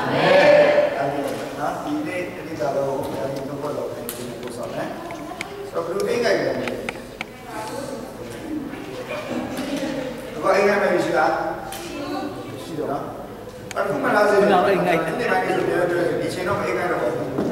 Nah, ini kalau yang itu kalau ini pusatnya. So, belum ingat ya. Kalau ingat mana bisa? Sudah. Aku malah sih. Ini lagi sudah di channel ingat apa?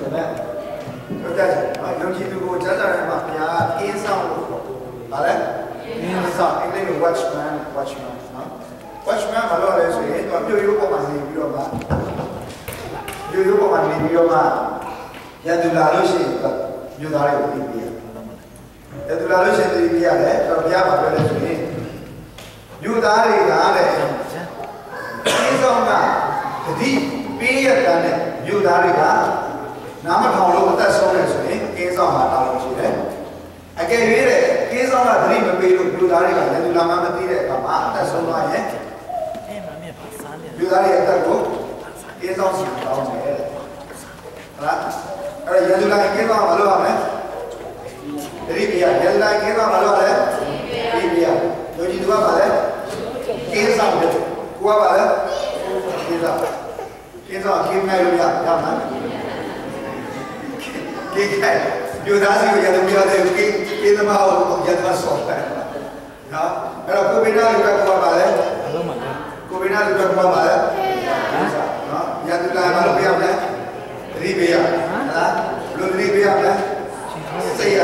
Sudah. Yang itu gua jalan apa? Ya, kisah. Ada? Kisah. Ini watchman. Watchman kalau ada sih, tu ambil itu kok masih video mah. Video kok masih video mah. Yang tu lalu sih, you dari dia. Yang tu lalu sih dia deh, kalau dia apa boleh sih. You dari ada. Ini sama. Jadi pilih kan you dari kan. Nama kalau kita soalnya sih, kisah mana tahu sih deh. Agar ini kisah mana dari berpilih you dari kan, yang tu lama mati deh, apa ada soalnya. You dari ada tu, kisah sih tahu sih. अरे ये दुला के तो मालूम है रिबिया ये दुला के तो मालूम है रिबिया जो जी दुआ बाले केसा है कुआ बाले केसा के में रुपया क्या ना के क्या जो दासी को याद रुपया दे के तो माँ वो याद मत सोचता है ना अरे को बिना रुपया कुआ बाले को बिना रुपया कुआ बाले ना याद दुला मालूम क्या बाले Rebia belum ribiya lah saya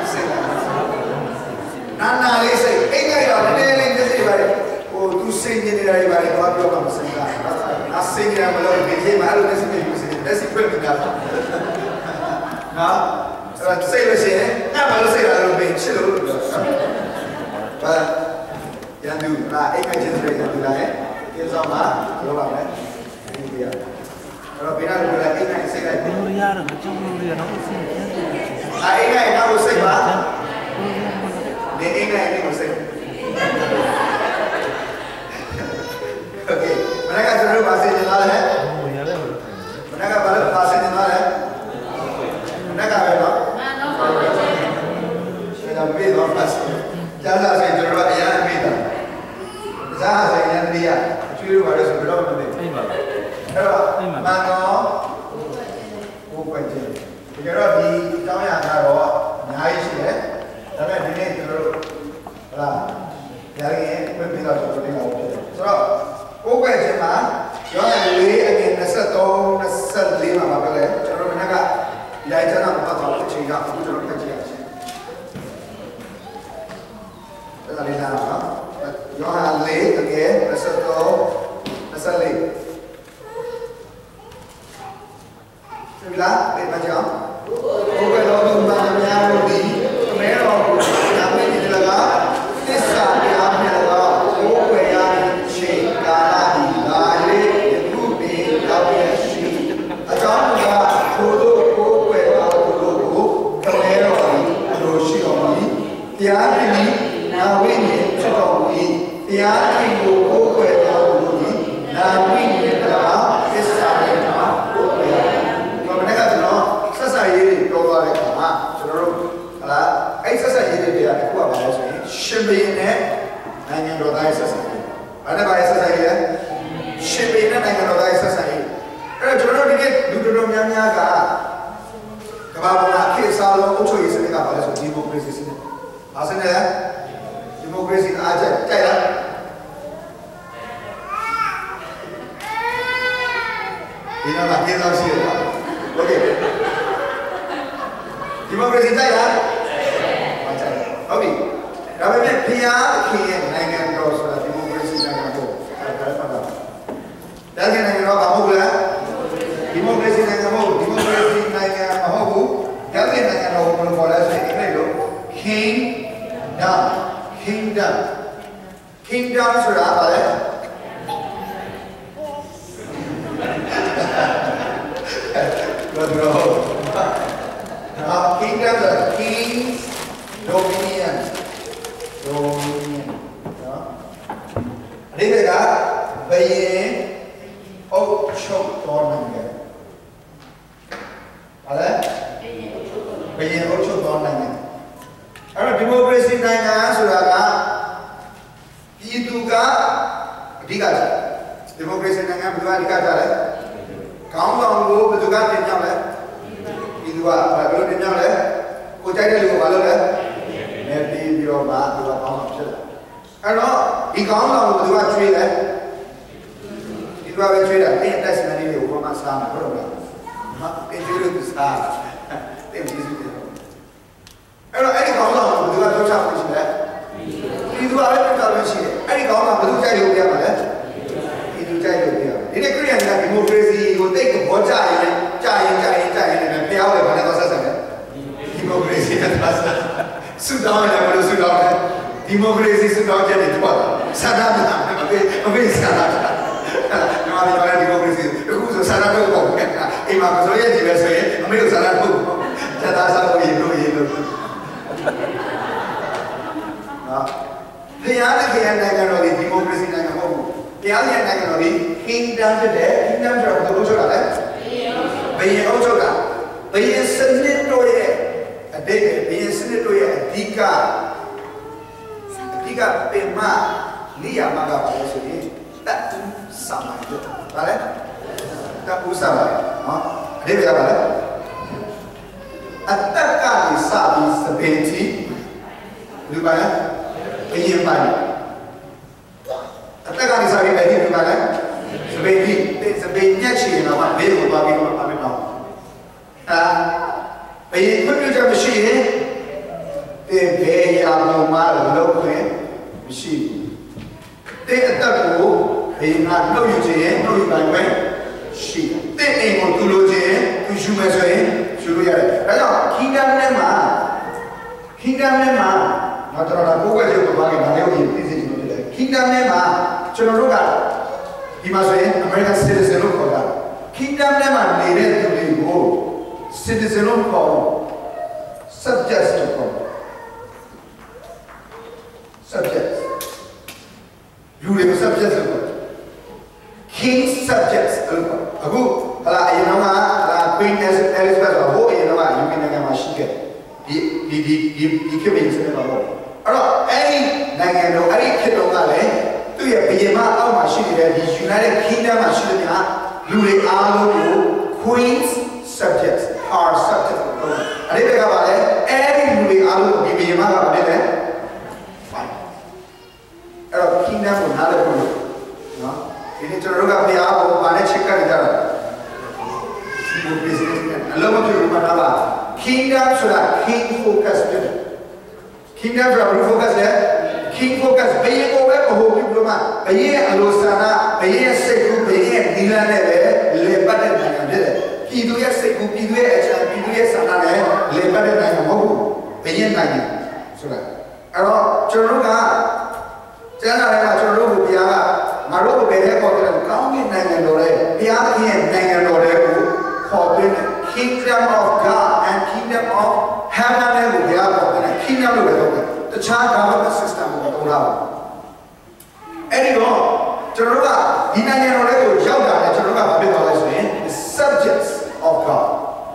nana le saya enggak ya nene le jadi bari oh tu sengi ni dari bari kau apa kamu sengi asengi nama lo biji malu nasi biji nasi pergi nah saya bersih nah malu saya lalu benci lalu yang tu lah enggak jadi yang tu lah yang sama lo apa ribiya kalau benar boleh ini saya kan. Mulia orang macam mulia nak usin. Ini nak usin bah. Ini usin. Okay. Mereka selalu bahasa jenal है. Mereka baru bahasa jenal है. Mereka apa? Sudah beda bahasa. Jangan saya jujur yang beda. Jangan saya yang dia. Curi baru sudah beda. Mano, bukan je. Kalau di kau yang ada nyai sih, tapi di ni terus, lah, jadi berbeza seperti itu. So, bukan je mah, yang ini lagi nasab lima apa le? Kalau mereka, ya itu nak apa tahu cerita, aku jangan kerja sih. Jadi apa? Yang le lagi nasab le. Bila baca, bukan orang banyak lagi. Mereka orang ini laga, kisah dia laga. Bukan yang cekala di lari, rupi kawin si. Ajar dia bodoh, kamera ini, dosi ini. Tiada ini, nawin ini cakap ini. Tiada ini bukan ini, nawin ini laga. Kisah dia Shibine, nanya doa isasai. Ada bahasa saya. Shibine nanya doa isasai. Kalau jodoh dikit, duduk nyamnya agak. Kalau nak kisah lo, ucap isasai tak boleh so demokrasi sini. Asalnya ya, demokrasi aja, caya. Ini nak kita siapa? Okey. Demokrasi caya. Okey. Kami pihak kian dengan kau sudah demokrasi dengan kau. Dan dengan kau kamu demokrasi dengan kamu, demokrasi dengan kamu. Dan dengan kau belum boleh saya itu kingdom sudah apa ya? Betul. Kingdom adalah king dominion. Ini mereka bayi chok tornang ya. Ada? Bayi chok tornang ya. Kalau demokrasi nanya sudah kan? Itu kan dikaji. Demokrasi nanya berdua dikaji. ခေါင်းဆောင်ကိုဘယ်သူကတင်ပြလဲဒီသူကဘယ်လိုတင်ပြလဲကိုကြိုက်တဲ့လူကိုဘာလုပ်လဲမဲပြီးတော့မှသူကခေါင်းဆောင်ဖြစ်လာအဲ့တော့ဒီခေါင်းဆောင်ကိုဘယ်သူကကျွေးလဲဒီသူကပဲကျွေးတာတင်းတက်စမနီတွေကိုဘာမှစားမှာဟုတ်လားဟာအကျွေးလို့စားတင်းကျေးဇူးတင်အဲ့တော့အဲ့ဒီခေါင်းဆောင်ကိုဘယ်သူကပြောချဖို့ရှိလဲဒီသူကလည်းပြောချလို့ရှိတယ်အဲ့ဒီခေါင်းဆောင်ဘယ်သူကြိုက်လို့ပြရမှာလဲဒီသူကြိုက်လို့ပြရမှာဒီနေ့ခရီးရန်ကဒီမိုကရေစီကိုတိတ်ကိုဘောကြရင်လည်းဖျောက်တယ်ဘာလဲတော့ဆက်ဆက်တယ်ဒီမိုကရေစီနဲ့ဆက်ဆက်ဆူတောင်းတယ်ဘယ်လိုဆူတောင်းလဲဒီမိုကရေစီဆူတောင်းချက်တွေတော့ဆန္ဒပြတာမပေးဆန္ဒပြတာဒီမိုကရေစီအခုဆိုဆန္ဒထုတ်ပေါ့အိမ်မှာဆိုရဲကြည့်ပဲဆိုရင်အမေတို့ဆန္ဒထုတ်ချက်သားစားလို့ရေးလို့နော်တရားနဲ့ခင်နိုင်ငံတော်ဒီမိုကရေစီနိုင်ငံမဟုတ်ဘူးတရားနဲ့နိုင်ငံတော်ဒီ kingdom ဖြစ်တယ် kingdom ဆိုတာဘယ်လိုဆိုတာလဲဘယ်ရင်အုပ်ချုပ်တာဘယ်ရင်စနစ်တို့ရဲ့အတိတ်ဘယ်ရင်စနစ်တို့ရဲ့အဓိကပင်မနေရာမှာကဘာလဲဆိုရင်တပ်ဦးစာမိုင်းတို့ဗါလဲတပ်ဦးစာမိုင်းနော်အတိတ်ကဘာလဲအတက်ကလေးစပြီးစပင်တီလူပါလဲဘယ်ရင်ပိုင်းအတက်ကလေးစပြီးဘယ်ရင်လူပါလဲစပင်တီစပင်ညက်ချင်တော့ဘေးကိုပါပြီးတော့အမေတော့ဘယ်ခွင့်ပြုချက်မရှိရင်ဘယ်ရာပေါ်မှာလုပ်ခွင့်မရှိဘူးတဲ့အတက်ကိုဘယ်မှာနှုတ်ယူခြင်းနှုတ်ယူပိုင်ခွင့်ရှိတယ်တဲ့အိမ်ကိုသူလိုခြင်းသူယူမယ်ဆိုရင်ယူလို့ရတယ်ဒါကြောင့် kingdom နဲ့မှာတော့တော်တော်ကိုယ်ွယ်ချက်ကိုပါခဲ့ဒါလည်းကိုသိစေချင်လို့ဖြစ်တယ် kingdom နဲ့မှာကျွန်တော်တို့ကဒီမှာဆိုရင် American citizen လို့ခေါ်တာ kingdom နဲ့မှာနေတဲ့သူတွေကို citizen လို့ခေါ် subjects လို့ခေါ် subjects လူတွေ subjects လို့ခေါ် king subjects လို့ခေါ်အခုဟာလာအရင်တော့ကဟာ Queen Elizabeth ဟိုအရင်တော့က UK နိုင်ငံမှာရှိခဲ့ဒီခေတ်ပြည်စနစ်မှာပေါ့အဲ့တော့အဲ့ဒီနိုင်ငံတော်အဲ့ဒီခေတ်တော်ကလည်းသူ့ရဲ့ဘုရင်မအောက်မှာရှိနေတဲ့ဒီ United Kingdom မှာရှိတဲ့လူတွေအားလုံးကို Queen's subjects are subject အဲ့ဒီကဘာလဲအဲ့ဒီလူတွေအားလုံးကိုဒီဘုရင်မကဘာလဲလဲအဲ့တော့ Kingdom ကိုနားလည်ဖို့နော်ဒီနေ့ကျွန်တော်တို့ကဘုရားကိုဘာနဲ့ချက်ကပ်ကြတာဒီလို business နဲ့အလုံးမပြုတ်မှာပါ Kingdom ဆိုတာ King focus ဖြစ်တယ် Kingdom ဆိုတာ focus လဲ King focus ဘယ်ကိုပဲဟိုပြုလို့မှဘယ်ရဲ့အလိုဆန္ဒဘယ်ရဲ့စိတ်ကူးဘယ်ရဲ့ဒီလန်းနဲ့ပဲလေပတ်တဲ့နိုင်ငံဖြစ်တယ်ပြည်သူရဲ့စိတ်ကူးပြည်သူရဲ့အချမ်းပြည်သူရဲ့ဆန္ဒနဲ့လေပတ်တဲ့နိုင်ငံမဟုတ်ဘူးဘယ်ရဲ့နိုင်ငံဆိုတာအဲ့တော့ကျွန်တော်တို့ကကျမ်းစာထဲမှာကျွန်တော်တို့ကိုဘုရားကငါတို့ကိုဘယ်ထဲပေါ်တယ်ကောင်းကင်နိုင်ငံတော်ရဲ့ဘုရားသခင်ရဲ့နိုင်ငံတော်တွေကိုခေါ်ပြီး Kingdom of God and Kingdom of Heaven နဲ့ကိုဘုရားခေါ်ပြီး Kingdom လို့ပဲပြောတယ်တခြား government system ကိုမတော်ဘူးအဲ့ဒီတော့ကျွန်တော်တို့ကဒီနိုင်ငံတော်လေးကိုရောက်တာနဲ့ကျွန်တော်တို့ကဘာဖြစ်သွားလဲဆိုရင် subjects of God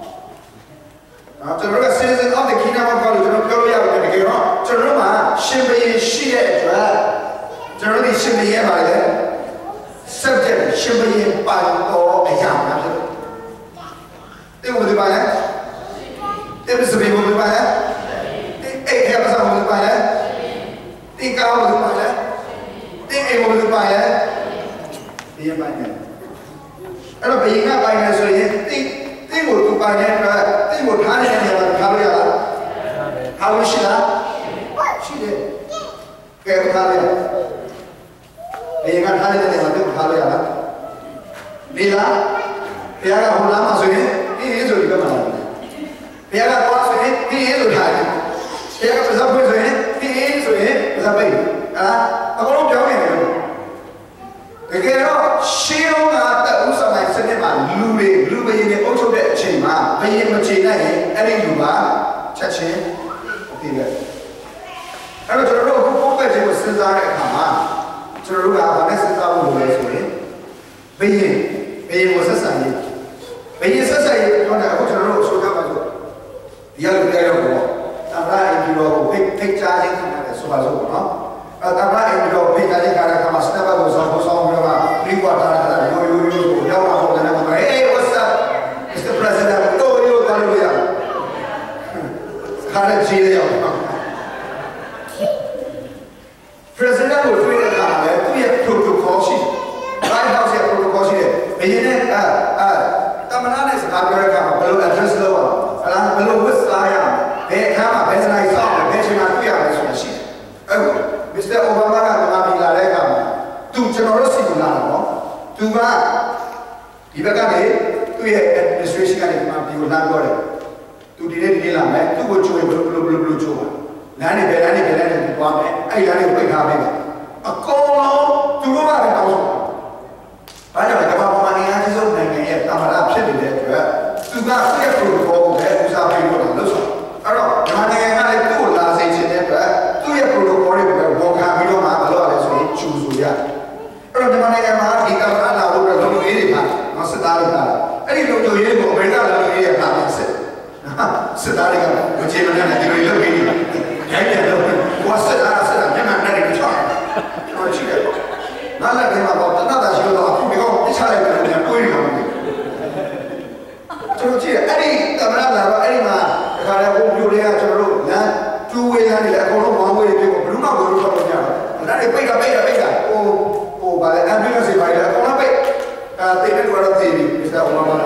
ကျွန်တော်တို့က citizen of the Kingdom of God လို့ကျွန်တော်ပြောလို့ရတယ်တကယ်တော့ကျွန်တော်တို့မှာရှင်ဘုရင်ရှိတဲ့အတွက်ကျွန်တော်တို့ရှင်ဘုရင်ပါလေ subject ရှင်ဘုရင်ပိုင်တော်အရာများဖြစ်တယ်ဘယ်လိုပါလဲတဲ့စပင်းဘယ်လိုပါလဲအဲ့ဒီအစားဘယ်လိုပါလဲဒီကောင်းဘယ်လိုပါလဲဒီအိမ်ဘယ်လိုပါလဲဒီရပိုင်းနဲ့အဲ့တော့ဘယင်ကပိုင်းနေဆိုရင်ဒီကိုသူပိုင်းတဲ့အတွက်ဒီကိုထားနေတဲ့နေရာမှာထားလို့ရလားထားလို့ရှိလားရှိတယ်ကဲထားလိုက်ဘယင်ကထားနေတဲ့နေရာမှာသူထားလို့ရလားဒီလားဘုရားကဟိုလာမှာဆိုရင်ဒီဆိုဒီကမှာလာဘုရားကသွားဆိုရင်ဒီဆိုထားတယ်ဘုရားကပဇပ်ဖွင့်ဆိုရင်ဒီဆိုရင်ပဇပ်ပိတ်အကုန်လုံးပြောင်းနေတယ်တကယ်တော့ရှင်းတော့ကတဦးဆောင်တဲ့စနစ်မှာလူဘယင်တွေအုပ်ချုပ်တဲ့အချိန်မှာဘယင်မချေနိုင်ရင်အဲ့ဒီလူကချက်ချင်းတည်တယ်အဲ့တော့ကျွန်တော်တို့အခုပုံပဲခြင်းကိုစဉ်းစားတဲ့အခါမှာကျွန်တော်တို့ကဘာနဲ့စဉ်းစားဖို့လိုလဲဆိုရင်ဘယင်ကိုဆက်ဆံရေးဘယင်ဆက်ဆံရေးပြောတာအခုကျွန်တော်တို့ဆိုကြပါစို့ဒီလိုပြောရတော့အမရာအင်ဂျီရောကိုဖိတ်ကြားခြင်းခံရတယ်ဆိုပါစို့နော်အမရာအင်ဂျီရောဖိတ်ကြားခြင်းခံရတဲ့အခါမှာစတက်ဘကိုဆောင်ပြီးတော့ပြီးကွာတာရိုးကိုရောက်လာတော့လည်းမဟုတ်ဘူး Hey what's up Tamana is America, below address lower, and below West Lion, they come up as I saw the pension of the machine. Oh, Mr. Obama and Lareka, two generosity Lano, two you began to your administration and you will not worry. To the Nilan, to go to a blue joy. Nanny Belani to one, I let it wake up. A call to go out of house. I don't know money and his own name yet. I'm not sitting there to not clear protocol that is our people. I don't know. Money and I do last age in there. To your protocol, walk out, we don't have a lot of choose. Earn the money and I think I'm not over the very much. Not sit down. I didn't know to hear what we're not going to hear about it. Sit down, which even then I do look at you. What's it? I said, I'm not ready to talk. Not like him about another show, because it's hard to put on me. So, any Tamara, any man, I hope you lay out your road, two ways and one way to do not go to the yard. And then I pick a oh, by the ambulance, if I have they didn't want to TV, is that one?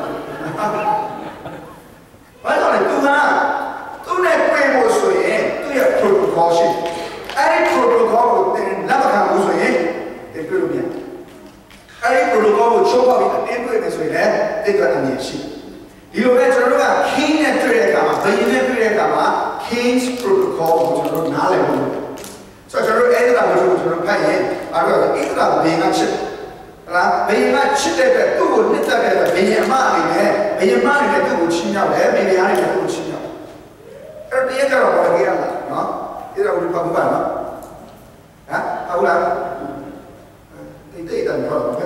Why don't I do that? Do not pray also, do your protocol. Any protocol would never come also, they could be. Any protocol would show up in the way there, they got a sheep. You know, that's king and Trirama, the Unit King's protocol, which is not a so I ended up with pay. I wrote it up being a chip. Being a chip that two would knit up being a money there, being a money that two would chin out there, maybe I would chin out. At the end of the year, no? You know, we come back. Huh? How long? They did them for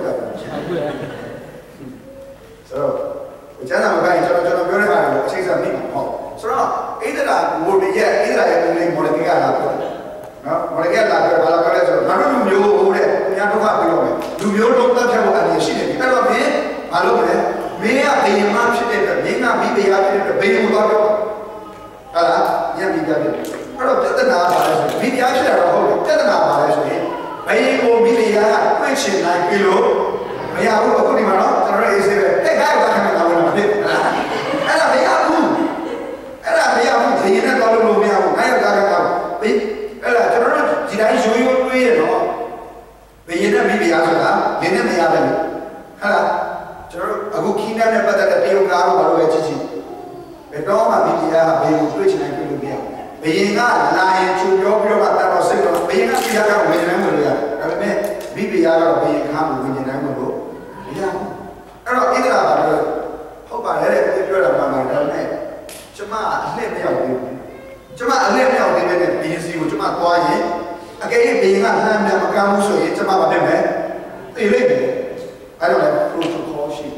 so, which I am going to very hard, chase a meeting. So, either that would be yet, either I am doing more than no, when I get like I don't know, you have to have you. Do you don't have any shit? I don't mean, I don't know. May I be a man shit? May not be the other, be without you. Yeah, be done. I don't get the now. Maybe I should have a whole get the now. May you be the question like below. May I have a good amount of raise it. Hey, I got a bit. And I may have who? And I may have the inner column. I have got a did I show you a way? But you never be out of that. You never have any. Hello, a good king never better than you got over a chichi. But don't have be able to preach and I could be out. Being not lying to your that was sick, being not be out with an embryo. I mean, be out of being humble with an embryo. Yeah. I don't either of hope I had it if you're about my name. Chama, let me out with you. Chama, let me out with it. Because you Chama quiet. Again, being a hand and a camus, it's about them. They live. I don't have protocol sheet.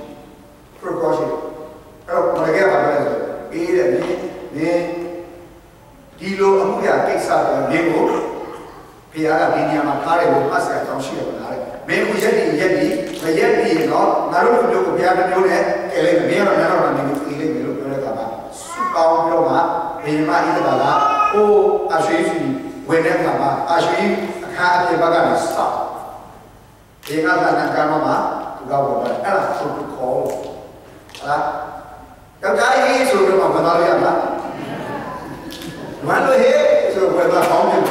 I don't want to get my brother. Kilo Amuya takes out a Lego. Piara Dinia Kare will pass at Toshia. Maybe Yeti, not Naru, Piana, Ellen, Mira, and feeling look at Gaba. Super Roma, Pima Idabala, oh, Ashifi. Whenever I should have a baganas stop. They have an agamma to go over and protocol. The guy is over Mavana. One here is over the home.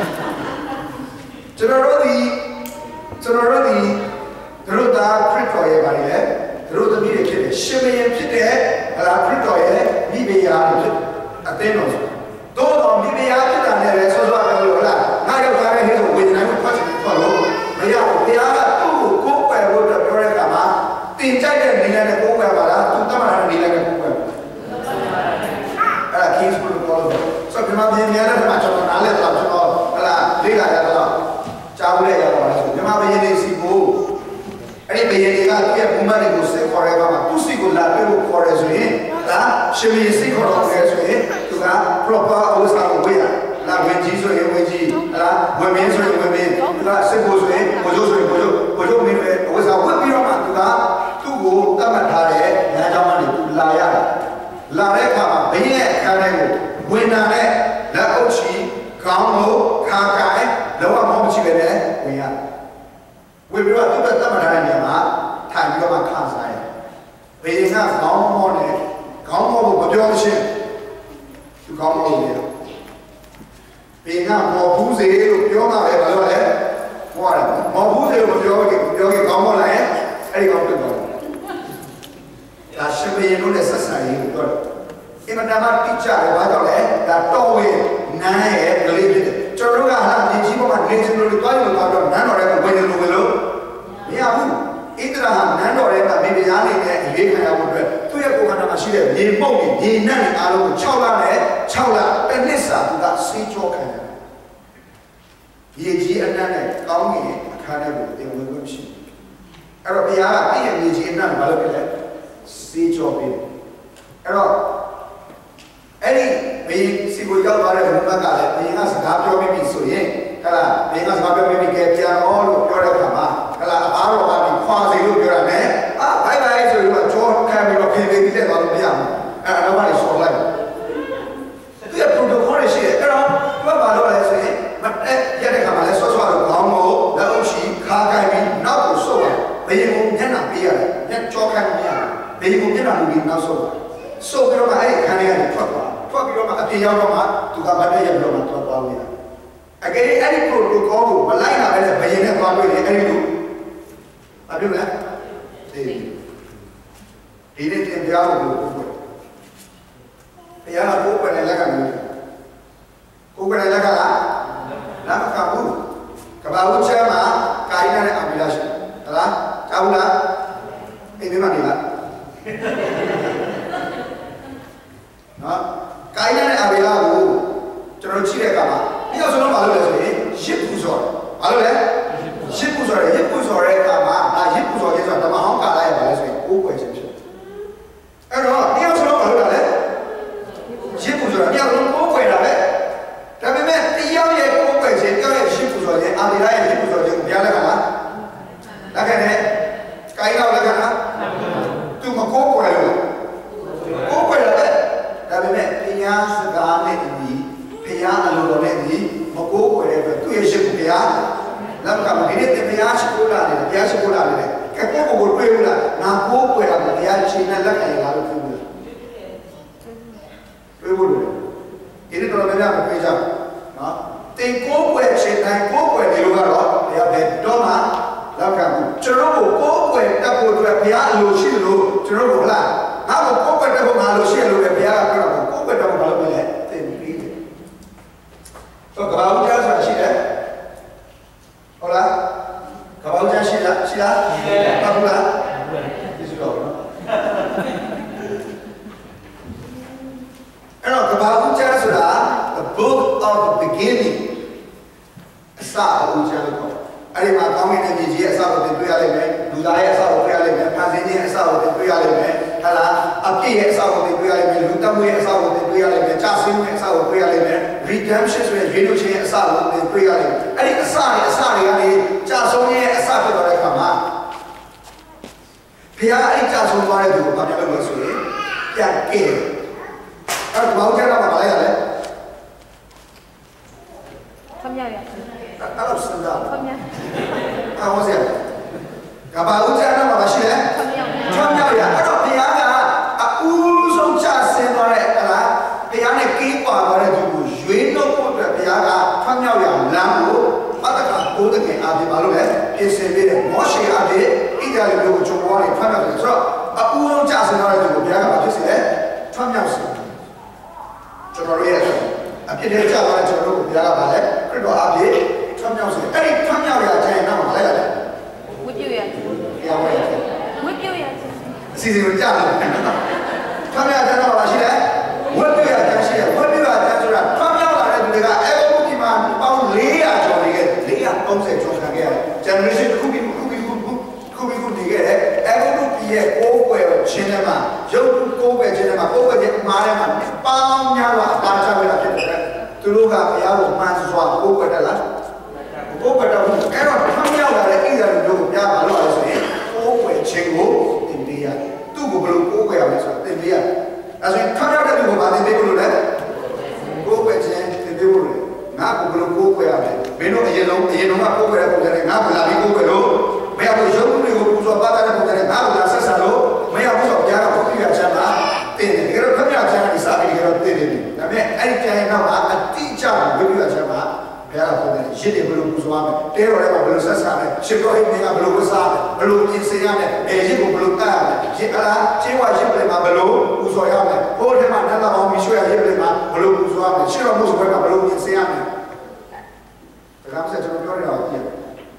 Generally, the Ruta Pretoria barrier, the Ruta Media, Shimmy and Pite, Pretoria, Libya, Athenos. Though maybe after that, there is also a now you're carrying him with an question follow. They are two cook where would the Torah the entire Milan cook where to come and Milan cook. Kings will follow. So, you might be near much of an alert of Liga, Chawley, you might be in a seafood. Anybody got here, woman who say forever, to see good luck for us in. She will see for us proper always have a way. La Wendy's or Wendy, women's or women, Sibos, was a would be on to go, Tamatare, Nadamani, Laya, Lareka, Bene, Karen, Winane, La Ochi, Kamo, Kakai, Lower Momchibene, we are. We brought to the Tamarana, time you are Kansai. ဘယ်ကခေါင်းမောနဲ့ခေါင်းမောကိုမပြောချင်းသူခေါင်းမောလို့ပြောဘယ်ကမောဘူးစေလို့ပြောမှပဲဘာလို့လဲမောရတယ်မောဘူးစေလို့မပြောခင်ခေါင်းမောလိုက်ရင်အဲ့ဒီခေါင်းပြုတ်သွားတယ်ဒါရှင်ဘရင်တို့နဲ့ဆက်ဆံရေးကိုပြောတယ်အင်မတန်မှတိကျတယ်ဘာကြောင့်လဲဒါတော်ဝင်နန်းရဲ့ကလေးဖြစ်တယ်ကျွန်တော်တို့ကဟာဒီကြီးပေါ်မှာနေချင်လို့တွားလို့သွားတော့နန်းတော်ရဲ့ဝင်တယ်လို့မလို့မရဘူးဣဒရာဟာနန်းတော်ရဲ့ကမိဖုရားနေတဲ့အရေးခံရဖို့အတွက်သူ့ရဲ့ကိုယ်ခန္ဓာမှာရှိတဲ့မြေပုတ်တွေမြေနတ်တွေအားလုံးကို6လနဲ့6လတစ်နှစ်စာသူကစေးကြောခံရတယ်မြေကြီးအနက်နဲ့ကောင်းကင်အခါနဲ့ကိုတင်ဝင်လို့ရှိတယ်အဲ့တော့ဘုရားကအဲ့ဒီမြေကြီးအနက်ကိုဘာလုပ်ပြလဲစေးကြောပေးတယ်အဲ့တော့အဲ့ဒီဘယ်စီကိုရောက်သွားတဲ့ဘုရားကလည်းဘယ်ကစကားပြောပြီးပြီဆိုရင်ဟဲ့လားဘယ်ကစကားပြောပြီးပြီကဲပြန်တော့လို့ပြောတဲ့အခါမှာဟဲ့လားအသားတော်ကပြီးခွာစီလို့ပြောရမယ်အာဘိုင်ဘိုင်ဆိုတော့ကြောခံပြီးတော့ဖေးဖေးပြီးတဲ့သွားလို့မရဘူးအဲ့တော့ဘာလဲဆော်လိုက်သူရဲ့ protocol ရှိတယ်အဲ့တော့သူကဘာလုပ်လဲဆိုရင်မတက်ရတဲ့အခါမှာလဲဆော့ဆော့လို့ခေါင်းကိုလက်အုပ်ရှိခါကိုင်ပြီးနောက်ကိုဆုပ်တယ်ဘယ်ကိုမျက်နှာပေးရတယ်မျက်ကြောခံမရဘူးဘယ်ကိုမျက်နှာမူပြီးနောက်ဆုပ်တယ်ဆုပ်ပြီးတော့မှအဲ့ဒီခန်းလေးကနေထွက်သွားပြီးတော့မှအပြင်ရောက်တော့မှသူကမတည့်ရပြီးတော့မှသွားလို့ရတယ်အကယ်၍အဲ့ဒီ protocol ကိုမလိုက်နိုင်တဲ့ဘယင်နဲ့သွားလို့ရတယ်အဲ့ဒီလိုမပြောလဲဒီနေ့တင်ပြအောင်လို့ဘုရားကကိုယ်ပဲလက်ကမယ်ကိုယ်ပဲလက်ကလားနာမကဘူးကဘာဦးချမ်းမှာကာယနာနဲ့အမိလာရှိဟလားကြောက်လားအိမ်ထဲမှာနေလားနော်ကိုင်းနဲ့အဘေလာကိုကျွန်တော်ကြည့်တဲ့အခါမှာဒီအောင်ဆိုတော့ဘာလို့လဲဆိုရင်ရစ်ပူစော်ဘာလို့လဲရစ်ပူစော်တဲ့အခါမှာရစ်ပူစော်ရဲ့ဆိုတာဓမ္မဟောင်းကာလိုက်ရပါလဲဆိုရင်ကိုယ်ွယ်ခြင်းဖြစ်အဲ့တော့ဒီအောင်ဆိုတော့ဘာလို့လဲရစ်ပူစော်ဒီအောင်ဆိုတော့ကိုယ်ွယ်တာပဲဒါပေမဲ့တရားရဲ့ကိုယ်ွယ်ခြင်းတရားရဲ့ရစ်ပူစော်ရဲ့အဘေလာရဲ့ရစ်ပူစော်ခြင်းကိုဘုရားလက်ကလားလက်ခံတယ်ကိုင်းတော့လက်ခံလားသူမကိုယ်ွယ်လို့ကိုယ်ွယ်တယ်ဒါပေမဲ့ဘုရားစကားနဲ့ဒီဘုရားအလိုတော်နဲ့ဒီမကိုးကွယ်တဲ့အတွက်သူ့ရဲ့ရှိခိုးဘုရားလက်ကမဒီနေ့ဘုရားရှိခိုးလာတယ်ဘုရားရှိခိုးလာတယ်ကဲကိုတွေ့ဘူးလားငါကိုးကွယ်တာဘုရားချိန်နဲ့လက်ခံရလာလို့ပြောဘူးတွေ့ဘူးလေဒီနေ့တော့လည်းမပြေကြဘူးနော်တင်ကိုးကွယ်ချိန်တိုင်းကိုးကွယ်နေလို့ကတော့ဘုရားဘယ်တော့မှလက်ခံဘူးကျွန်တော်ကိုကိုးကွယ်တတ်ဖို့အတွက်ဘုရားအလိုရှိလို့ကျွန်တော်တို့လားငါ့ကိုကိုယ်ကွယ်တဲ့ဘုရားလို့ရှိရလို့ပဲဘုရားကပြောတာကိုယ်ကွယ်တဲ့ဘုရားလို့ပဲလေသိပြီ။ဆိုကဘာဦးကျဆိုတာရှိတယ်။ဟုတ်လား။ကဘာဦးကျရှိလား။ရှိလား။ရှိတယ်။ဟုတ်လား။ဒီလိုနော်။အဲ့တော့ကဘာဦးကျဆိုတာ the book of the beginning အစအဦးကျလို့ခေါ်တယ်။အဲ့ဒီမှာကောင်းကင်နဲ့မြေကြီးရဲ့အစကိုသင်တွေ့ရလိမ့်မယ်။လူသားရဲ့အစကိုတွေ့ရလိမ့်မယ်။ဖန်ဆင်းခြင်းရဲ့အစကိုသင်တွေ့ရလိမ့်မယ်။ဟလာအပြည့်ရဲ့အစကိုသင်တွေ့ရလိမ့်မယ်။လူတမှုရဲ့အစကိုသင်တွေ့ရလိမ့်မယ်။ကြာဆင်းမှုရဲ့အစကိုတွေ့ရလိမ့်မယ်။ redemption ဆိုတဲ့ရေလို့ခြင်းရဲ့အစကိုသင်တွေ့ရလိမ့်မယ်။အဲ့ဒီအစတွေကနေကြာဆုံးရဲ့အစဖြစ်သွားတဲ့အခါမှာဘုရားအဲ့ဒီကြာဆုံးသွားတဲ့သူကိုဘာပြောလို့ဆိုရင်ပြန်ကဲအဲ့တော့ဘောင်းကျတော့မလိုက်ရလဲခမရရအဲ့လိုစဉ်းစားခမရအော်ဆက်ကဘာဦးကျတော့မရှိလဲခမရအဲ့တော့ဘုရားကအဦးဆုံးချဆင်းသွားတဲ့ဟလားဘုရားနဲ့ကင်းကွာသွားတဲ့သူကိုရွေးနှုတ်ဖို့အတွက်ဘုရားကထွတ်မြောက်ရအောင်လမ်းကိုဘတ်တကဘိုးတကယ်အားဖြင့်မလုပ်လဲပြင်ဆင်ပေးတယ်မောရှေအားဖြင့်ဣသရေလကိုချုပ်ပေါ်နေထွတ်မြောက်တယ်ဆိုတော့အဦးဆုံးချဆင်းသွားတဲ့သူကိုဘုရားကမဖြစ်စေလဲထွတ်မြောက်စေကျွန်တော်တို့ရဲ့အဖြစ်တည်းကြသွားတဲ့ကျွန်တော်တို့ကိုဘုရားကဗာလဲခရစ်တော်အားဖြင့်ထွတ်မြောက်စေအဲ့ဒီထွတ်မြောက်ရခြင်းနောက်မှာလိုက်ရတယ်ဝိပ္ပယတရားဝဲဝိပ္ပယအစီအစဉ်ကိုကြားလို့ထွတ်မြောက်ခြင်းတော့မရှိလဲဝိပ္ပယခြင်းရှိတယ်ဝိပ္ပယခြင်းဆိုတာထွတ်မြောက်လာတဲ့သူတွေကအဲဘုဒီမှာပေါင်း400ကျော်နေခဲ့430ကျော်ခံခဲ့ရတယ် generation တစ်ခုပြီးနေခဲ့တယ်အဲဘုဒီရဲ့ကိုးကွယ်ခြင်းထဲမှာရုပ်ကိုးကွယ်ခြင်းထဲမှာကိုးကွယ်ခြင်းမှားထဲမှာပေါင်းများစွာအတားချခဲ့တာဖြစ်တယ်သူတို့ကဘုရားကိုမှန်စွာကိုးကွယ်တယ်လားကိုးကွယ်တော့အဲ့တော့ထွတ်မြောက်လာတဲ့ဣသရေလတို့ကိုပြပါလို့လဲဆိုရင်ကိုးကွယ်ခြင်းကိုသင်ပေးရတယ်သူ့ကိုဘယ်လိုကိုးကွယ်ရမလဲဆိုတာသင်ပေးရတယ်အဲဆိုရင်ထွတ်မြောက်တဲ့သူကိုဗာသင်ပေးလို့လဲကိုးကွယ်ခြင်းသင်ပေးလို့လဲငါ့ကိုဘယ်လိုကိုးကွယ်ရမလဲမင်းတို့အရင်တော့ကိုးကွယ်တဲ့ပုံစံနဲ့ငါ့ကိုလာပြီးကိုးကွယ်လို့မရဘူးရုပ်တွေကိုပူဇော်ပါတာတဲ့ပုံစံနဲ့ငါ့ကိုလာဆက်ဆံလို့မရဘူးဆိုတော့ဘုရားကတဲတော်ထဲမှာဘယ်လိုဆက်ဆံလဲရှင်တော်ဟိမင်းကဘယ်လိုဝတ်စားလဲဘယ်လိုပြင်ဆင်ရလဲအဲရစ်ကိုဘယ်လိုတတ်ရလဲရှင်အလားကျေးဝါရစ်ပလင်မှာဘယ်လိုပူဇော်ရလဲဟိုထဲမှာနတ်သားပေါင်းမရှိရရစ်ပလင်မှာဘယ်လိုပူဇော်ရလဲရှင်တော်မို့ဆိုဘယ်မှာဘယ်လိုပြင်ဆင်ရလဲဒါကမှဆက်ကျွန်တော်ပြောနေတာကြည့်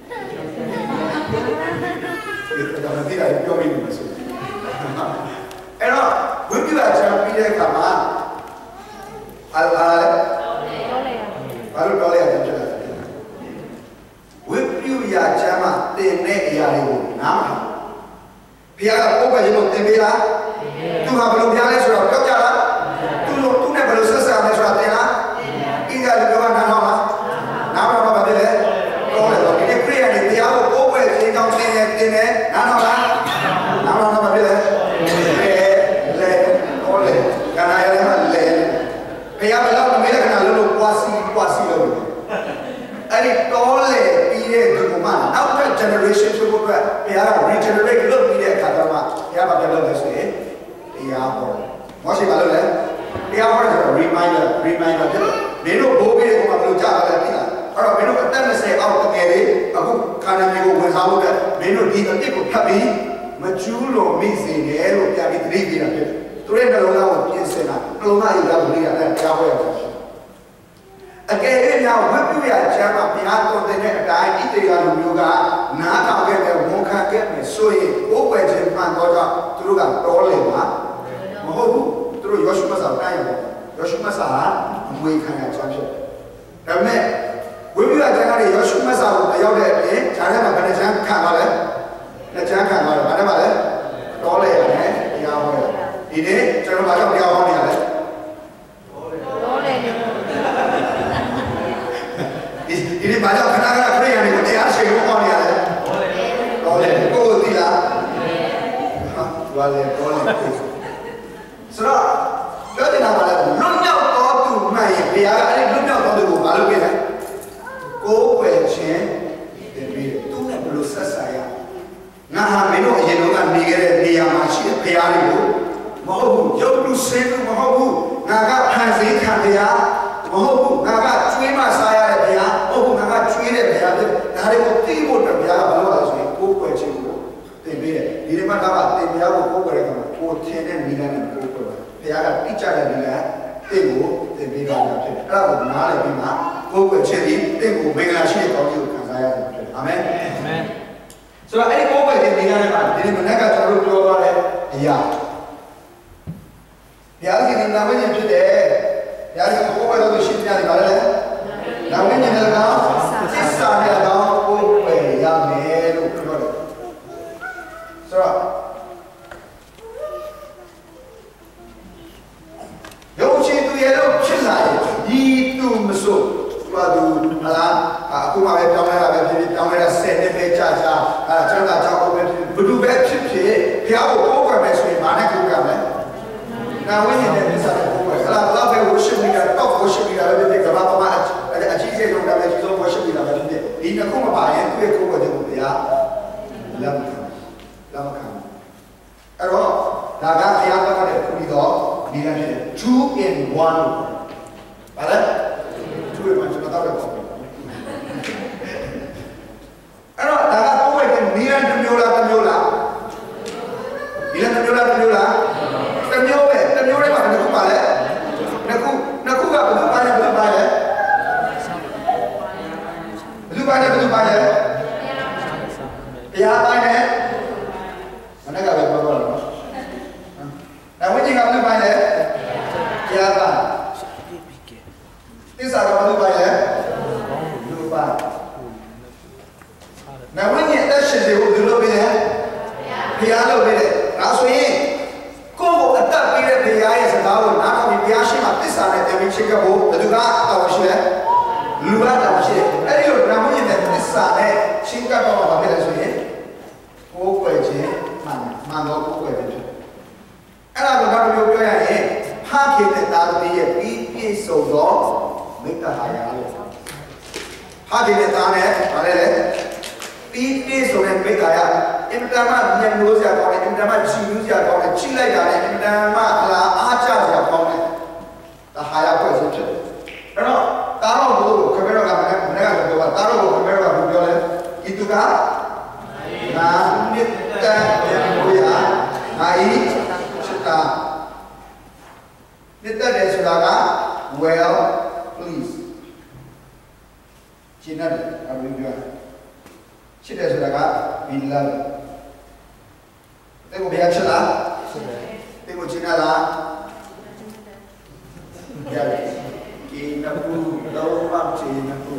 ဒါမှမသိတာပြောပြီးနေဆိုအဲ့တော့ဝိပ္ပယချမ်းပြီးတဲ့အခါမှာအားလည်းပြောလိုက်ရဘာလို့ပြောလိုက်ရလဲဖြစ်လာတယ်ဝိပ္ပယချမ်းမှာတင်တဲ့အရာတွေကိုနားမထောင်ဘုရားကကိုယ်ပဲရုပ်တင်ပေးလားသူဟာဘယ်လိုပြလဲဆိုတော့ပြောကြလားသူနဲ့ဘယ်လိုဆက်ဆံလဲဆိုတာတင်လားအင်းကလည်းပြောတာနားထောင်လားနားမထောင်ပါဘူးလေတော့လေတော့ဒီခရိယာတွေတရားကိုကိုယ်ပဲသင်ကောင်းတင်တယ်နားထောင်လားနားမထောင်ပါဘူးလေလေတော့လေကနာရမှာလေဘုရားဘယ်တော့မေးတဲ့ခဏလို့ပွားစီလို့အဲ့ဒီတော့လေပြီးတဲ့ဒီကမှနောက်ထပ် generation ဖြစ်ဖို့အတွက်ဘုရားက regenerate လုပ်ပြီးတဲ့အခါတော့မှဘုရားကပြန်လုပ်လို့ဆိုရင်တရားဟောမရှိပါလို့လေတရားဟောတယ်ဆိုတော့ reminder ဖြစ်တယ်မင်းတို့ဘိုးဘေးတွေကဘယ်လိုကြားရလဲသိလားအဲ့တော့မင်းတို့အသက်20အောက်တကယ်လေအခုခန္ဓာမျိုးကိုဝင်စားဖို့အတွက်မင်းတို့ဒီအစ်ကိုဖြတ်ပြီးမကျူးလို့မိစေတယ်လို့ပြန်ပြီးသတိပေးတာဖြစ်တယ်သူရဲ့နှလုံးသားကိုပြင်ဆင်တာနှလုံးသားရေးတာကိုလေ့လာတဲ့တရားဟောရတာအကယ်၍များဝိပ္ပယချမ်းမှာဘုရားတော်တဲ့အတိုင်းဣတိယလူမျိုးကနားထောင်ခဲ့တဲ့ဝန်ခံခဲ့မယ်ဆိုရင်ကိုယ်ွယ်ခြင်းမှန်တော့ကြောင့်သူတို့ကတော်လေမှာမဟုတ်ဘူးသူတို့ယောရှုမဆာတိုင်းရတယ်ယောရှုမဆာအမွေခံရချမ်းဖြစ်တယ်ဒါပေမဲ့ဝိပ္ပယချမ်းကလည်းယောရှုမဆာကိုမရောက်တဲ့အပြင်ဈာထဲမှာဘယ်နှချမ်းခံပါလဲနှစ်ချမ်းခံပါတယ်ဘာလဲပါလဲတော်လေရတယ်တရားဟောတယ်ဒီနေ့ကျွန်တော်ဘာကြောင့်တရားဟောနေရလဲတော်လေဒီနေ့ဘာကြောင့်ခဏခဏခရိယာတွေကိုတရားရှိဖို့ကောင်းနေရလဲတော်လေကိုယ်သိလားဟာဘာလဲတော်လေဆိုတော့ပြောနေတာကလည်းလွတ်မြောက်တော်သူမှန်ရင်ဘုရားကအဲ့ဒီလွတ်မြောက်တော်သူကိုမလုပ်ခဲ့တယ်ကိုယ်ွယ်ခြင်းတင်ပြီးသူနဲ့ဘယ်လိုဆက်ဆံရငါဟာမင်းတို့အရင်ကနေခဲ့တဲ့နေရာမှာရှိတဲ့ဘုရားတွေကိုမဟုတ်ဘူးရုပ်လူစင်းလို့မဟုတ်ဘူးငါကဖန်ဆင်းခံတရားမဟုတ်ဘူးငါကကျွေးမစားရတဲ့ဘုရားမဟုတ်ဘူးငါကကျွေးတဲ့ဘုရားဖြစ်ဒါတွေကိုသိဖို့အတွက်ဘုရားကဘာလို့လဲဆိုရင်ကိုယ်ွယ်ခြင်းကိုသင်ပေးတယ်ဒီနေ့မှကသင်ဘုရားကိုကိုယ်ွယ်တဲ့ကောင်ကိုထင်တဲ့နိလန်းနဲ့ကိုယ်ွယ်ပါဘုရားကတိကျတဲ့နိလန်းသင်ကိုသင်ပေးတာဖြစ်တယ်အဲ့ဒါကိုနားလည်ပြီးမှကိုယ်ွယ်ခြင်းဒီသင်ကိုမင်္ဂလာရှိတဲ့ကောင်းကြီးကိုခံစားရမှာဖြစ်တယ်အာမင်အာမင်ဆိုတော့အဲ့ဒီကိုယ်ွယ်ခြင်းနိလန်းနဲ့မှာဒီနေ့မနေ့ကကျွန်တော်တို့ပြောသွားတဲ့အရာဘုရားရှင်နာမည်ဖြစ်တယ်ဘုရားရှင်ကိုယ်ွယ်လို့ရှိပြတယ်ဗါလဲနာမည်နဲ့ကတော့သစ္စာနဲ့တော့ကိုယ်ွယ်ရမယ်လို့ပြောတယ်ဆိုတော့ရုပ်ရှင်သူရဲ့လို့ဖြစ်လာရင်ဒီသူမစိုးဘာသူဟာလားအခုမှပဲပြောင်းလဲတာပဲဖြစ်ဖြစ်ပြောင်းလဲတာ10နှစ်ပဲကြာကျွန်တော်ကကြောက်ဖို့ပဲဘယ်သူပဲဖြစ်ဖြစ်ဘုရားကိုကိုးကွယ်မယ်ဆိုရင်ဘာနဲ့ကိုးကွယ်မလဲနာဝိညာဉ်နဲ့သစ္စာနဲ့ကိုးကွယ်ဟာလားဘလောက်ပဲဝရှိမိတာတော့ဝရှိမိတာပဲဖြစ်ကဘာမှအကြီးစိတ်လုံးတာပဲကြီးဆုံးဝရှိမိတာပဲဖြစ်ဒီနှစ်ခုမပါရင်သူ့ရဲ့ကိုးကွယ်ခြင်းကိုဘုရားလက်မခံအဲ့တော့ဒါကဘုရားကလည်းပူပြီးတော့ဒီလမ်းဖြစ်တယ်2 in 1ဘာလဲ2 in 1ကျွန်တော်တော့အဲ့တော့ဒါကကိုယ်ရဲ့နီလန်းတစ်မျိုးလားတစ်မျိုးလားဒီလန်းတစ်မျိုးလားတစ်မျိုးလားတစ်မျိုးပဲတစ်မျိုးလေးမှာတစ်ခုပါလဲနှစ်ခုကဘယ်သူပါလဲဘယ်သူပါလဲဘယ်သူပါလဲဘုရားပိုင်းနဲ့မနေ့ကပဲပြောတော့နော်။ဒါဝိညာဉ်ကဘယ်လိုပိုင်းလဲ။ကြားပါ။သစ္စာကဘယ်လိုပိုင်းလဲ။လူပါ။နာဝိညာဉ်အသက်ရှင်စေဖို့ဘယ်လိုလုပ်ပေးလဲ။ဘုရားလုပ်ပေးတယ်။ဒါဆိုရင်ကိုယ့်ကိုအသက်ပေးတဲ့ဘုရားရဲ့စကားကိုနားထောင်ပြီးဘုရားရှိခိုးသစ္စာနဲ့တမင်ချစ်ကဖို့ဘယ်သူကတောင်းရှိလဲ။လူကတောင်းရှိတယ်။အဲ့ဒီလိုနာဝိညာဉ်နဲ့သစ္စာနဲ့ချစ်ကတော့ဘာဖြစ်လဲဆိုရင်ကိုယ်ွယ်ခြင်းမှန်တော့ကိုယ်ွယ်ခြင်းဖြစ်အဲ့ဒါကိုတော့ပြောရရင်ဖခင်တဲ့သားသမီးရဲ့ပြီးပြည့်စုံသောမိတ္တဟာရလို့ဖခင်တဲ့သားနဲ့ဗါလဲပြီးပြည့်စုံတဲ့မိတ္တဟာရအင်တာမညံလို့စရာကောင်းတယ်အင်တာမချီလို့စရာကောင်းတယ်ချိလိုက်တာနဲ့အင်တာမအားကျစရာကောင်းတယ်ဒါဟာရဖွဲ့ခြင်းဖြစ်တယ်အဲ့တော့သားတော်ကိုခင်ဗျားတို့ကမနေ့ကပြောတာသားတော်ကိုခင်ဗျားတို့ကပြောလဲကငါနှစ်သက်တယ်လို့ရငါဤချစ်တာနှစ်သက်တယ်ဆိုတာက well please ရှင်းတယ်အဘိဓိယချစ်တယ်ဆိုတာက be love တဲ့ကိုဘယ်ချစ်လားတဲ့ကိုချစ်လားရတယ်ကိနကူတော့မှချင်နကူ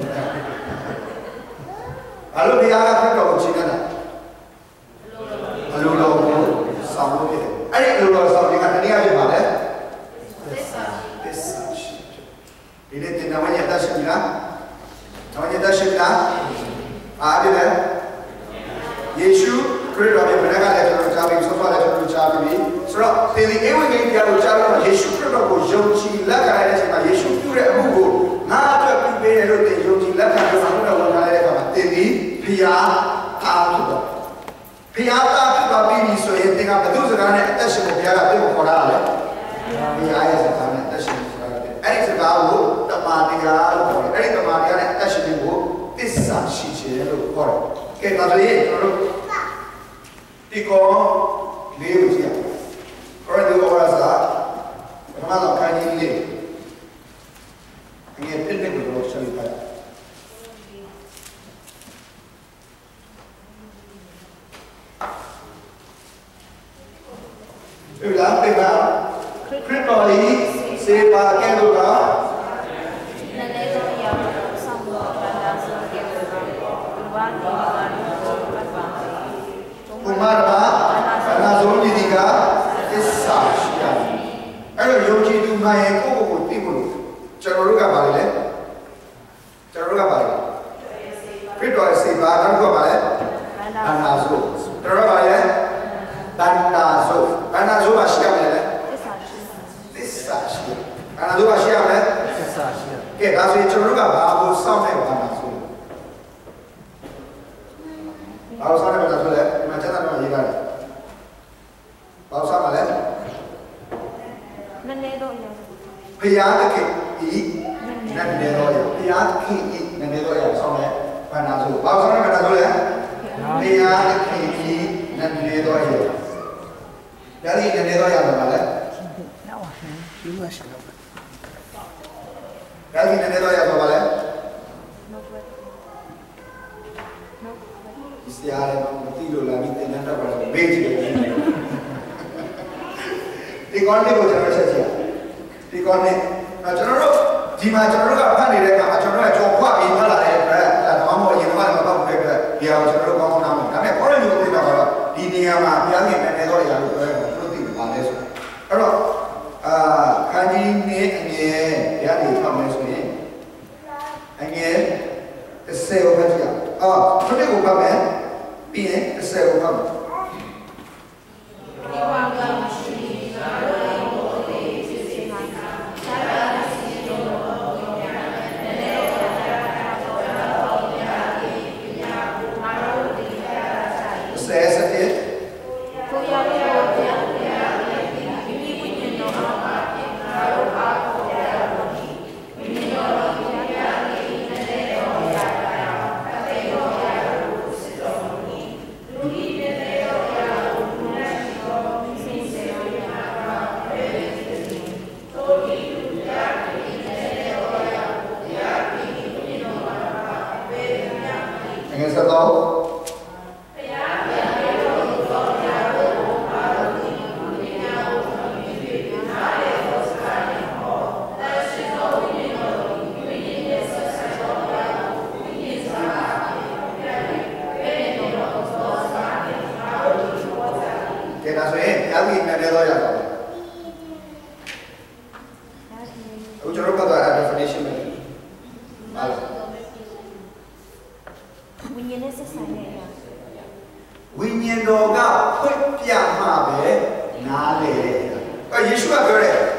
အလိုတရားကဖြစ်တော့ချင်တယ်အလိုတော်ကိုစောင့်လို့ဖြစ်တယ်အဲ့ဒီအလိုတော်စောင့်ခြင်းကတနည်းအားဖြင့်ပါလေသစ္စာရှိဒီနေ့တင်နဝညတရှိလားနဝညတရှိလားအားဖြင့်လေယေရှုခရစ်တော်ရဲ့ဘယ်ကလည်းကျွန်တော်ကြားပြီးဆောဖာလည်းကျွန်တော်ကြားပြီးဆိုတော့သင်ဒီဧဝံဂေလိတရားကိုကြားလို့ယေရှုခရစ်တော်ကိုယုံကြည်လက်ခံရတဲ့အချိန်မှာယေရှုပြုတဲ့အမှုကိုငါအတွက်ပြုပေးတယ်လို့သင်ယုံကြည်လက်ခံပြီးမှဘုရားဝန်ခံရတဲ့အခါမှာသင်ဒီဖျားသားဖြစ်တော့ဖျားသားဖြစ်တော့ပြီးဆိုရင်သင်ကဘုသူစကားနဲ့အသက်ရှင်ဖို့ဘုရားကသင်ကိုခေါ်တာလေဘုရားရဲ့စကားနဲ့အသက်ရှင်ဖို့ဆိုတာတဲ့အဲ့ဒီစကားကိုတမန်တရားလို့ခေါ်တယ်အဲ့ဒီတမန်တရားနဲ့အသက်ရှင်ဖို့သစ္စာရှိခြင်းလို့ခေါ်တယ်ကဲဒါဆိုရင်ကျွန်တော်တို့ဒီကောလေးကိုကြည့်အောင်အဲ့ဒီဩဝါဒစာပထမဆုံးခိုင်းကြီးလေးအငယ်ပြည့်တဲ့ကိုတော့ဆက်လိုက်ပါဒီလားပြပါခရစ်တော်ဤစေပါကဲလို့ကနည်းနည်းတော့ရအောင်ဆောင်တော့ဘာသာစကားကိုဘာသာကုမာရဘာနာဇုံဒီဒီကသစ္စာရှိတယ်အဲ့တော့ယုံကြည်သူမှန်ရင်ကိုယ့်ကိုယ်ကိုသိဖို့ကျွန်တော်တို့ကပါလေခရစ်တော်ရဲ့စေပါကတော့ပါလေဘာနာဇုံကျွန်တော်ပါလေဘာနာဇုံပါရှိရမယ်လေသစ္စာရှိဘာနာဇုံပါရှိရမယ်သစ္စာရှိကဲဒါဆိုရင်ကျွန်တော်တို့ကဘာကိုစောင့်နေဘာနာဇုံဘာလို့စားရမလဲဆိုလဲဒီမှာကျန်တာတော့ရေးထားတယ်ဘာလို့စားမလဲနည်းနည်းတော့ရဘုရားသခင်ဤနည်းနည်းတော့ရဘုရားသခင်ဤနည်းနည်းတော့ရဆောင်းလဲဘာနာဆိုဘာလို့စားရမလဲဆိုလဲဘုရားသခင်ဤနည်းနည်းတော့ရဒါလေးနည်းနည်းတော့ရမှာလဲနောက်ဟန်ဒီမှာရှိတော့ဒါလေးနည်းနည်းတော့ရမှာလဲဆရာလည်းမသိလို့လာပြီးသင်တန်းတော့ပါဘေးကြည့်တယ်ဒီကောင်းလေးကိုကျွန်တော်ဆက်ကြည့်ဒီကောင်းလေးကျွန်တော်တို့ဒီမှာကျွန်တော်တို့ကဖတ်နေတဲ့အခါမှာကျွန်တော်တို့ကကြော်ခွပြီးဖတ်လာတဲ့အတွက်ဒါမှမဟုတ်အရင်ကလည်းမပေါ့တဲ့အတွက်ဒီအောင်ကျွန်တော်တို့ကောင်းကောင်းနားမယ်ဒါပေမဲ့ခေါင်းလေးကိုသိတာကတော့ဒီနေရာမှာဘုရားရှင်နဲ့နေတော့ရလို့ပြောရင်တို့သိပါလဲဆိုအဲ့တော့ခန်းကြီးနေအငယ်ဘုရားနေထောက်မယ်ဆိုရင်အငယ်10ကိုဖတ်ကြည့်အောင်ခဏကိုဖတ်မယ်ပြီးရင်10ကိုဖတ်မယ်ဒီဝါကရှိတာလို့ဒီစစ်စစ်မှာသာယာစီတော်ကိုညာနဲ့လည်းတော့ရာဒီညာမာရိုဒီရာဆိုင်ကိုရလို့ပြန်ဒီဝိညာဉ်တော်အားမာရိုအားကိုရလို့ဒီဝိညာဉ်တော်ရာဒီနဲ့လည်းတော့ရာတဲ့တော်ရာလို့စစ်တော်လူကြီးနဲ့လည်းတော့ရာလို့ငယ်ဆက်တော့ကဲဒါဆိုရင်ယာကြီးနဲ့လည်းတော့ရပါမယ်အခုကျွန်တော်ကတော့ definition ပဲဟုတ်ဝိညာဉ်နဲ့ဆက်ဆိုင်တဲ့အရာဝိညာဉ်တော်ကဖွင့်ပြမှာပဲနားလေတဲ့ယေရှုကပြောတယ်